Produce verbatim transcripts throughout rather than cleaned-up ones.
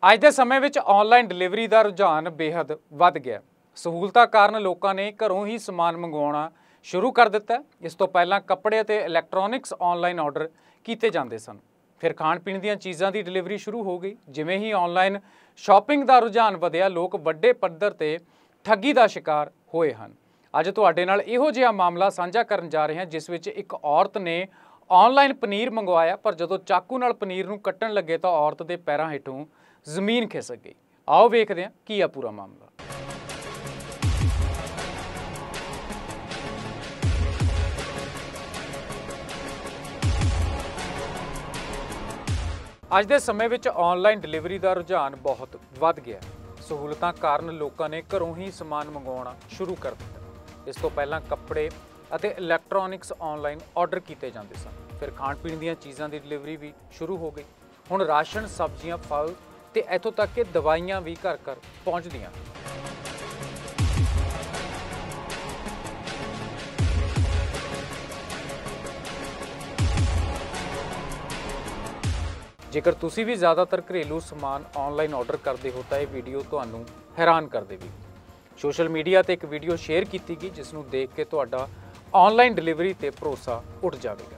ਅੱਜ ਦੇ ਸਮੇਂ ਵਿੱਚ ਆਨਲਾਈਨ ਡਿਲੀਵਰੀ ਦਾ ਰੁਝਾਨ ਬੇहद ਵੱਧ ਗਿਆ। सहूलतां ਕਾਰਨ ਲੋਕਾਂ ਨੇ ਘਰੋਂ ਹੀ ਸਮਾਨ ਮੰਗਵਾਉਣਾ ਸ਼ੁਰੂ ਕਰ ਦਿੱਤਾ। ਇਸ ਤੋਂ ਪਹਿਲਾਂ ਕੱਪੜੇ ਅਤੇ ਇਲੈਕਟ੍ਰੋਨਿਕਸ ਆਨਲਾਈਨ ਆਰਡਰ ਕੀਤੇ ਜਾਂਦੇ ਸਨ। ਫਿਰ ਖਾਣ ਪੀਣ ਦੀਆਂ ਚੀਜ਼ਾਂ ਦੀ ਡਿਲੀਵਰੀ ਸ਼ੁਰੂ ਹੋ ਗਈ। ਜਿਵੇਂ ਹੀ ਆਨਲਾਈਨ ਸ਼ਾਪਿੰਗ ਦਾ ਰੁਝਾਨ ਵਧਿਆ, ਲੋਕ ਵੱਡੇ ਪੱਧਰ ਤੇ ਠੱਗੀ ਦਾ ਸ਼ਿਕਾਰ ਹੋਏ ਹਨ। ਅੱਜ ਤੁਹਾਡੇ ਨਾਲ ਇਹੋ ਜਿਹਾ ਮਾਮਲਾ ਸਾਂਝਾ ਕਰਨ ਜਾ ਰਹੇ ਹਾਂ ਜਿਸ ਵਿੱਚ ਇੱਕ ਔਰਤ ਨੇ ਆਨਲਾਈਨ ਪਨੀਰ ਮੰਗਵਾਇਆ, ਪਰ ਜਦੋਂ ਚਾਕੂ ਨਾਲ ਪਨੀਰ ਨੂੰ ਕੱਟਣ ਲੱਗੇ ਤਾਂ ਔਰਤ ਦੇ ਪੈਰਾਂ ਹੇਠੋਂ ਜ਼ਮੀਨ ਖਿਸਕ ਗਈ। आओ ਵੇਖਦੇ ਹਾਂ ਕੀ ਆ ਪੂਰਾ ਮਾਮਲਾ। ਅੱਜ ਦੇ ਸਮੇਂ ਵਿੱਚ ਆਨਲਾਈਨ ਡਿਲੀਵਰੀ ਦਾ ਰੁਝਾਨ ਬਹੁਤ ਵੱਧ ਗਿਆ। सहूलतां ਕਾਰਨ ਲੋਕਾਂ ਨੇ ਘਰੋਂ ਹੀ ਸਮਾਨ ਮੰਗਵਾਉਣਾ ਸ਼ੁਰੂ ਕਰ ਦਿੱਤਾ। ਇਸ ਤੋਂ ਪਹਿਲਾਂ ਕੱਪੜੇ ਅਤੇ ਇਲੈਕਟ੍ਰੋਨਿਕਸ ਆਨਲਾਈਨ ਆਰਡਰ ਕੀਤੇ ਜਾਂਦੇ ਸਨ। ਫਿਰ ਖਾਣ ਪੀਣ ਦੀਆਂ ਚੀਜ਼ਾਂ ਦੀ ਡਿਲੀਵਰੀ ਵੀ ਸ਼ੁਰੂ ਹੋ ਗਈ। ਹੁਣ ਰਾਸ਼ਨ, ਸਬਜ਼ੀਆਂ, ਫਲ ਤੇ ਇੱਥੋਂ ਤੱਕ ਕਿ ਦਵਾਈਆਂ ਵੀ ਘਰ ਘਰ ਪਹੁੰਚਦੀਆਂ। ਜੇਕਰ ਤੁਸੀਂ ਵੀ ਜ਼ਿਆਦਾਤਰ ਘਰੇਲੂ ਸਮਾਨ ਆਨਲਾਈਨ ਆਰਡਰ ਕਰਦੇ ਹੋ ਤਾਂ ਇਹ ਵੀਡੀਓ ਤੁਹਾਨੂੰ ਹੈਰਾਨ ਕਰ ਦੇਵੇਗੀ। ਸੋਸ਼ਲ ਮੀਡੀਆ ਤੇ ਇੱਕ ਵੀਡੀਓ ਸ਼ੇਅਰ ਕੀਤੀ ਗਈ ਜਿਸ ਨੂੰ ਦੇਖ ਕੇ ਤੁਹਾਡਾ ਆਨਲਾਈਨ ਡਿਲੀਵਰੀ ਤੇ ਭਰੋਸਾ ਉੱਠ ਜਾਵੇਗਾ।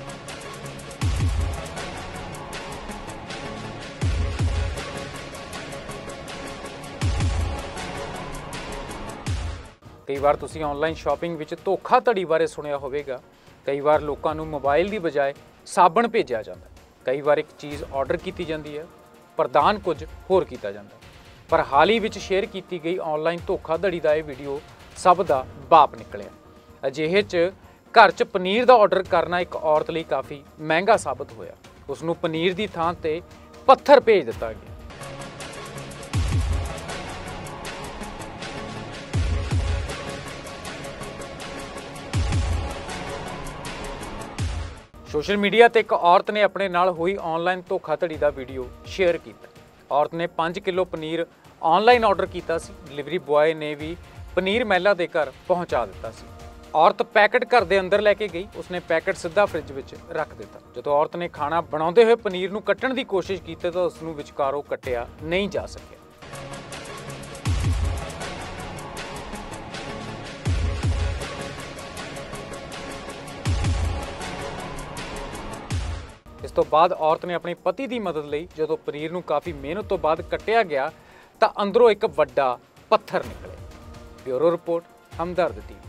ਕਈ ਵਾਰ ਤੁਸੀਂ ਆਨਲਾਈਨ ਸ਼ਾਪਿੰਗ ਵਿੱਚ ਧੋਖਾਧੜੀ ਬਾਰੇ ਸੁਣਿਆ ਹੋਵੇਗਾ। ਕਈ ਵਾਰ ਲੋਕਾਂ ਨੂੰ ਮੋਬਾਈਲ ਦੀ ਬਜਾਏ ਸਾਬਣ ਭੇਜਿਆ ਜਾਂਦਾ। ਕਈ ਵਾਰ ਇੱਕ ਚੀਜ਼ ਆਰਡਰ ਕੀਤੀ ਜਾਂਦੀ ਹੈ, ਪ੍ਰਦਾਨ ਕੁਝ ਹੋਰ ਕੀਤਾ ਜਾਂਦਾ। ਪਰ ਹਾਲ ਹੀ ਵਿੱਚ ਸ਼ੇਅਰ ਕੀਤੀ ਗਈ ਆਨਲਾਈਨ ਧੋਖਾਧੜੀ ਦਾ ਇਹ ਵੀਡੀਓ ਸਭ ਦਾ ਬਾਪ ਨਿਕਲਿਆ। ਅਜਿਹੇ 'ਚ ਘਰ 'ਚ ਪਨੀਰ ਦਾ ਆਰਡਰ ਕਰਨਾ ਇੱਕ ਔਰਤ ਲਈ ਕਾਫੀ ਮਹਿੰਗਾ ਸਾਬਤ ਹੋਇਆ। ਉਸ ਨੂੰ ਪਨੀਰ ਦੀ ਥਾਂ ਤੇ ਪੱਥਰ ਭੇਜ ਦਿੱਤਾ ਗਿਆ। ਸੋਸ਼ਲ ਮੀਡੀਆ ਤੇ ਇੱਕ ਔਰਤ ਨੇ ਆਪਣੇ ਨਾਲ ਹੋਈ ਆਨਲਾਈਨ ਧੋਖਾਧੜੀ ਦਾ ਵੀਡੀਓ ਸ਼ੇਅਰ ਕੀਤਾ। ਔਰਤ ਨੇ ਪੰਜ ਕਿਲੋ ਪਨੀਰ ਆਨਲਾਈਨ ਆਰਡਰ ਕੀਤਾ ਸੀ। ਡਿਲੀਵਰੀ ਬੁਆਏ ਨੇ ਵੀ ਪਨੀਰ ਮਹਿਲਾ ਦੇ ਘਰ ਪਹੁੰਚਾ ਦਿੱਤਾ ਸੀ। ਔਰਤ ਪੈਕਟ ਘਰ ਦੇ ਅੰਦਰ ਲੈ ਕੇ ਗਈ। ਉਸਨੇ ਪੈਕਟ ਸਿੱਧਾ ਫ੍ਰਿਜ ਵਿੱਚ ਰੱਖ ਦਿੱਤਾ। ਜਦੋਂ ਔਰਤ ਨੇ ਖਾਣਾ ਬਣਾਉਂਦੇ ਹੋਏ ਪਨੀਰ ਨੂੰ ਕੱਟਣ ਦੀ ਕੋਸ਼ਿਸ਼ ਕੀਤੀ ਤਾਂ ਉਸ ਨੂੰ ਵਿਚਕਾਰੋਂ ਕੱਟਿਆ ਨਹੀਂ ਜਾ ਸਕਿਆ। ਇਸ ਤੋਂ ਬਾਅਦ ਔਰਤ ਨੇ ਆਪਣੇ ਪਤੀ ਦੀ ਮਦਦ ਲਈ ਜਦੋਂ ਪਨੀਰ ਨੂੰ ਕਾਫੀ ਮਿਹਨਤ ਤੋਂ ਬਾਅਦ ਕੱਟਿਆ ਗਿਆ ਤਾਂ ਅੰਦਰੋਂ ਇੱਕ ਵੱਡਾ ਪੱਥਰ ਨਿਕਲਿਆ। Bureau report, Hamdard TV.